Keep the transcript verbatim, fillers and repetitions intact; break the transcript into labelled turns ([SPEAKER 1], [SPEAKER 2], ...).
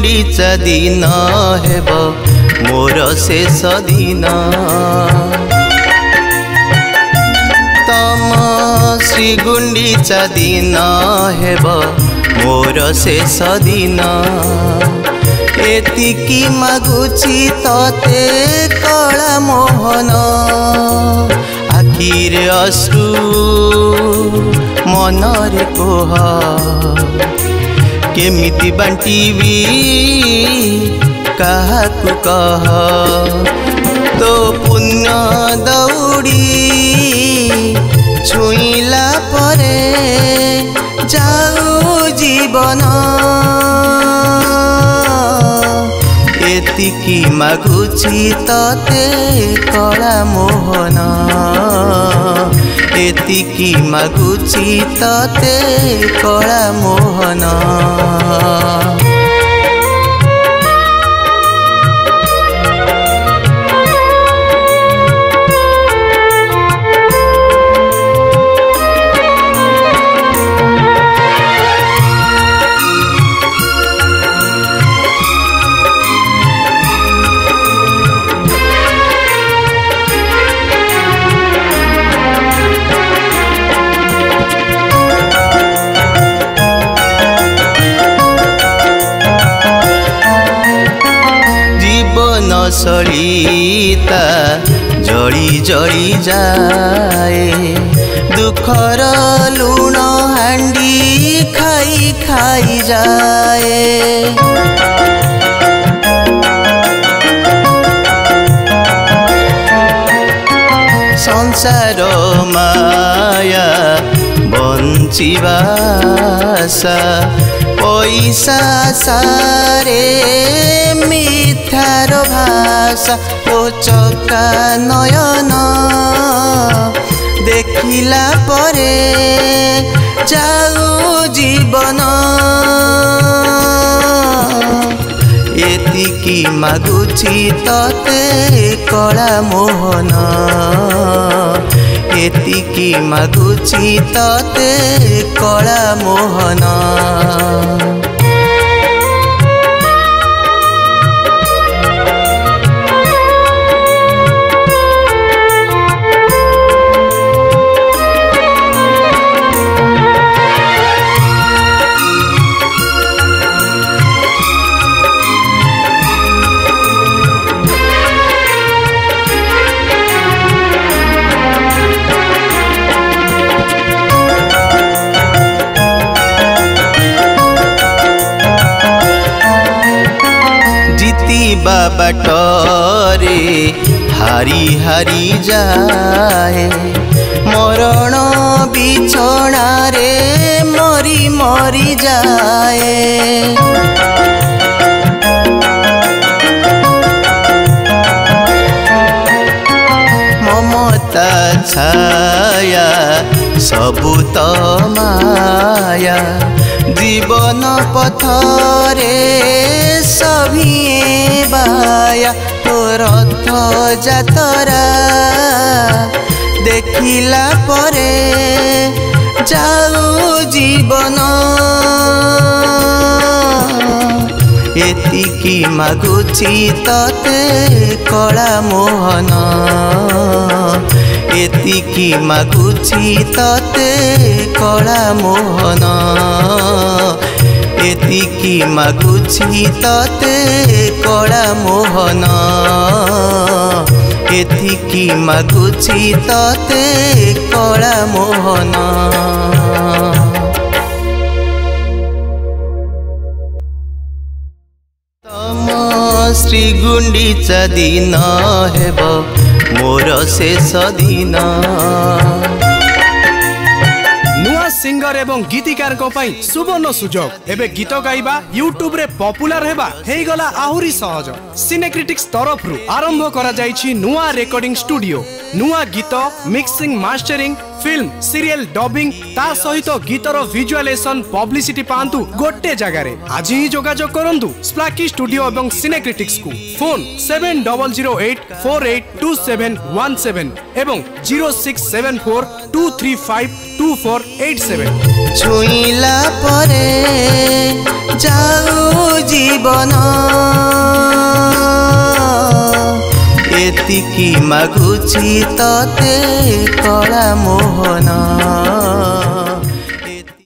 [SPEAKER 1] गुंडीचा दिन हेब मोर शेष दिन तम श्री गुंडीचा दिन हेब मोर शेष दिन एतिकी मागुची तते कला मोहन आखिरे अश्रु मनरे कोह केमिति बांटीबी काहाकु कह तो पुण्य दौड़ी छुईला परे जाऊ जीवन एतिकी मागुची तते कला मोहन एतिकी मागुची तते कला मोहन सलिता जड़ी जड़ी जाए दुखर लुण हांडी खाई खाई जाए संसार माया बंचिबासा पैसा सारे मिथ्यार भाषा ओ चका नयन देखिला परे जाऊ जीवन एतिकी मागुची तते कला मोहन एतिकी मागुची तते कला मोहन बाटरे हारी हारी जाए मरण बिछोना रे मरी मरी जाए ममता छाया सबु तो माया जीवन पथरे सभिए बाया तो रथ जातरा देखिला परे जाऊ जीवन एतिकी मागुची तते कला मोहन एतिकी मागुची तते कला मोहन एतिकी मागुची तते कला मोहन एतिकी मागुची तते कला मोहन तम श्री गुंडीचा दिन हेब मोर शेष दिन
[SPEAKER 2] नुआ सिंगर एवं गीतिकार को पाई सुवर्ण सुजोग एबे गीत गाइबा यूट्यूब रे पॉपुलर हेबा हेई गला आहुरी सहज सिनेक्रिटिक्स तरफ रु आरंभ करा जाईछि नुआ रेकॉर्डिंग स्टूडियो नुआ गीत mixing mastering film serial dubbing ता सहित गीतर विजुअलाइजेशन पब्लिसिटी पांतु गोटे जगह रे आज ही जोगाजोग करंतु स्प्लाकी स्टूडियो एवं सिनेक्रिटिक्स को phone seven double zero eight four eight two seven one seven एवं zero six seven four two three five two four eight seven.
[SPEAKER 1] छुईला परे जाऊ जीवन एतिकी मागुची तते कला मोहन।